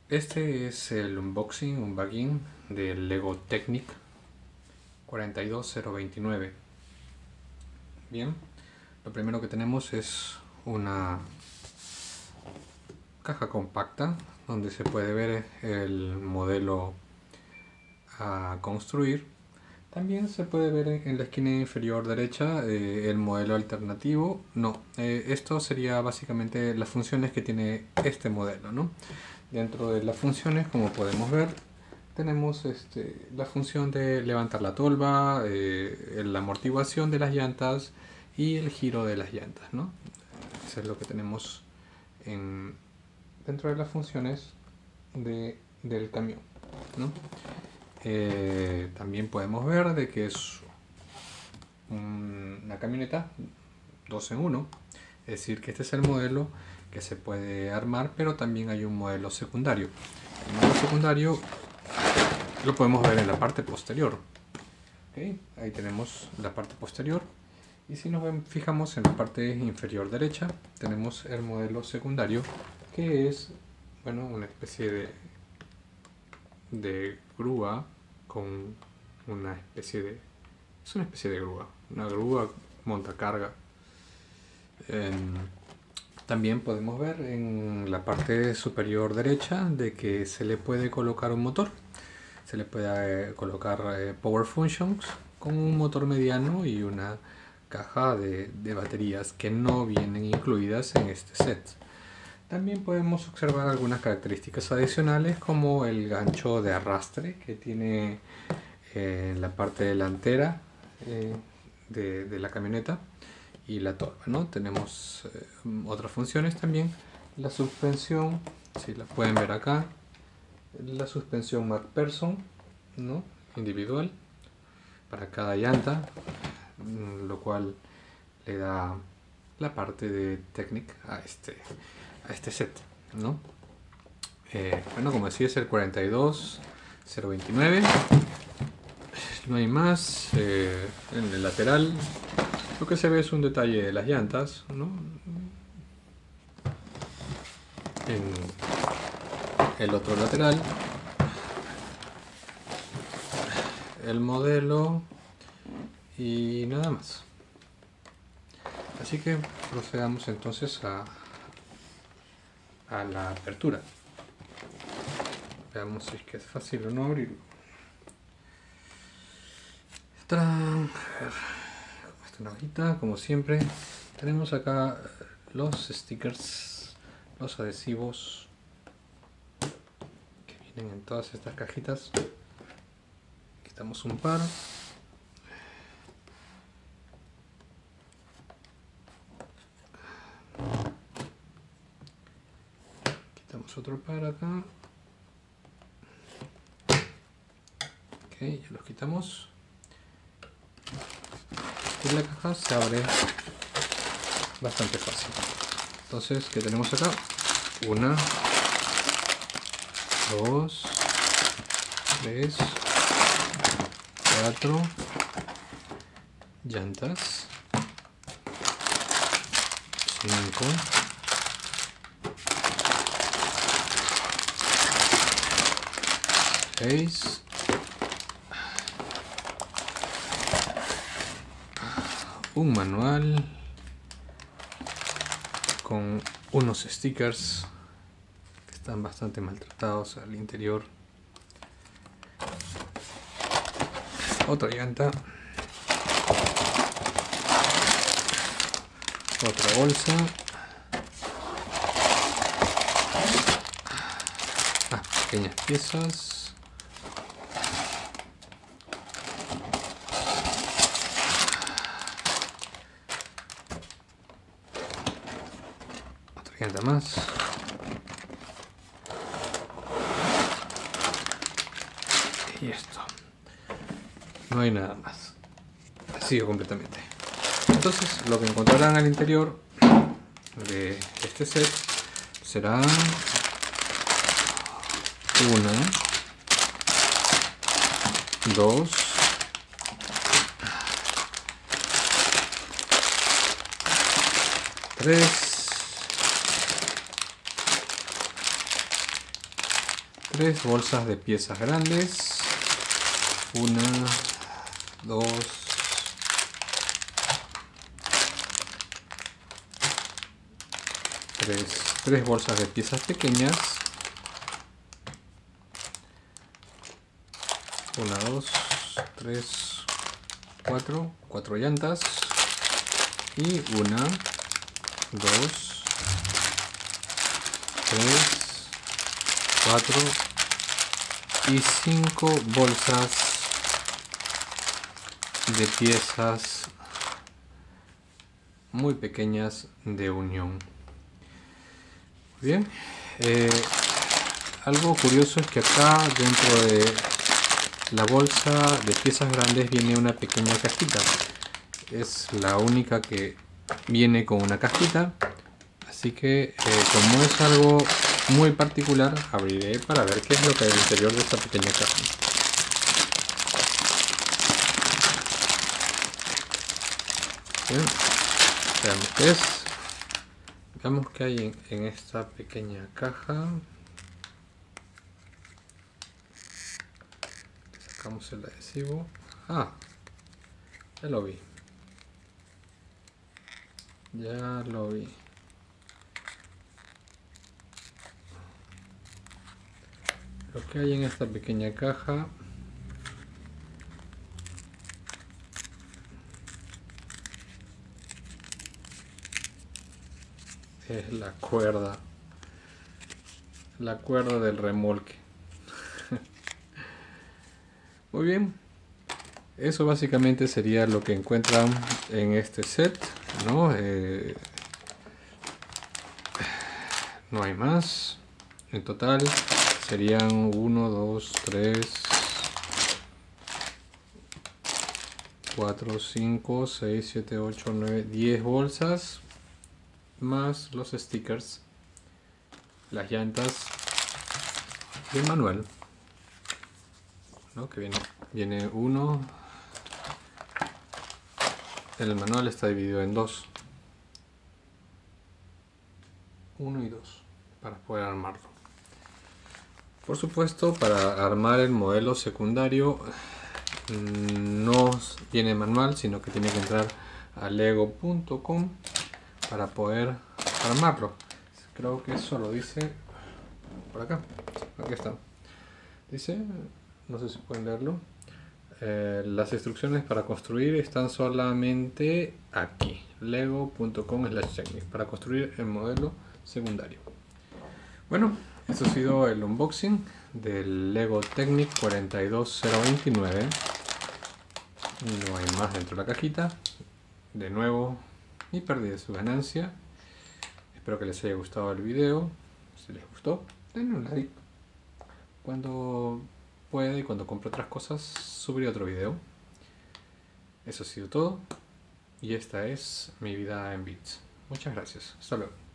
Este es el unboxing del Lego Technic 42029. Bien, lo primero que tenemos es una caja compacta donde se puede ver el modelo a construir. También se puede ver en la esquina inferior derecha el modelo alternativo. Esto sería básicamente las funciones que tiene este modelo, ¿no? Dentro de las funciones, como podemos ver, tenemos la función de levantar la tolva, la amortiguación de las llantas y el giro de las llantas, ¿no? Eso es lo que tenemos dentro de las funciones del camión, ¿no? También podemos ver de que es una camioneta 2 en 1, es decir, que este es el modelo que se puede armar, pero también hay un modelo secundario. El modelo secundario lo podemos ver en la parte posterior. ¿Okay? Ahí tenemos la parte posterior, y si nos fijamos en la parte inferior derecha, tenemos el modelo secundario, que es, bueno, una especie de grúa con una especie de... es una especie de grúa, una grúa montacarga. También podemos ver en la parte superior derecha de que se le puede colocar un motor. Se le puede colocar Power Functions con un motor mediano y una caja de baterías que no vienen incluidas en este set. También podemos observar algunas características adicionales, como el gancho de arrastre que tiene en la parte delantera de la camioneta y la torba, ¿no? Tenemos otras funciones también. La suspensión, si la pueden ver acá, la suspensión MacPherson, ¿no? Individual para cada llanta, lo cual le da la parte de Technic a este set, ¿no? Bueno, como decía, es el 42029. No hay más. En el lateral lo que se ve es un detalle de las llantas, ¿no? En el otro lateral, el modelo y nada más. Así que procedamos entonces a la apertura. Veamos si es que es fácil o no abrirlo. Esta hojita, como siempre, tenemos acá los stickers, los adhesivos que vienen en todas estas cajitas. Quitamos un par. Quitamos otro par acá. Ok, ya los quitamos. Y la caja se abre bastante fácil. Entonces, ¿qué tenemos acá? 1, 2, 3, 4 llantas, 5, 6, un manual con unos stickers que están bastante maltratados al interior, otra llanta, otra bolsa, pequeñas piezas, otra llanta más, y esto. No hay nada más. Vacío completamente. Entonces, lo que encontrarán al interior de este set será 1, 2, 3, 3 bolsas de piezas grandes. 1, 2, 3 bolsas de piezas pequeñas. 1, 2, 3, 4 llantas. Y 1, 2, 3, 4 y 5 bolsas de piezas muy pequeñas de unión. Bien, algo curioso es que acá dentro de la bolsa de piezas grandes viene una pequeña cajita. Es la única que viene con una cajita, así que como es algo muy particular, abriré para ver qué es lo que hay en el interior de esta pequeña caja. Bien, veamos qué es. Veamos qué hay en esta pequeña caja. Sacamos el adhesivo. Ah, ya lo vi. Ya lo vi. Lo que hay en esta pequeña caja es la cuerda del remolque. Muy bien, eso básicamente sería lo que encuentran en este set, ¿no? No hay más. En total serían 1, 2, 3, 4, 5, 6, 7, 8, 9, 10 bolsas, más los stickers, las llantas y el manual, ¿no? Que viene uno. El manual está dividido en dos, 1 y 2, para poder armarlo. Por supuesto, para armar el modelo secundario no viene manual, sino que tiene que entrar a lego.com para poder armarlo. Creo que eso lo dice por acá. Aquí está. Dice, no sé si pueden leerlo. Las instrucciones para construir están solamente aquí, lego.com/technic, para construir el modelo secundario. Bueno, esto ha sido el unboxing del Lego Technic 42029. No hay más dentro de la cajita. De nuevo, mi pérdida de su ganancia. Espero que les haya gustado el video. Si les gustó, denle un like. Cuando pueda y cuando compre otras cosas, subiré otro video. Eso ha sido todo. Y esta es mi vida en bits. Muchas gracias. Hasta luego.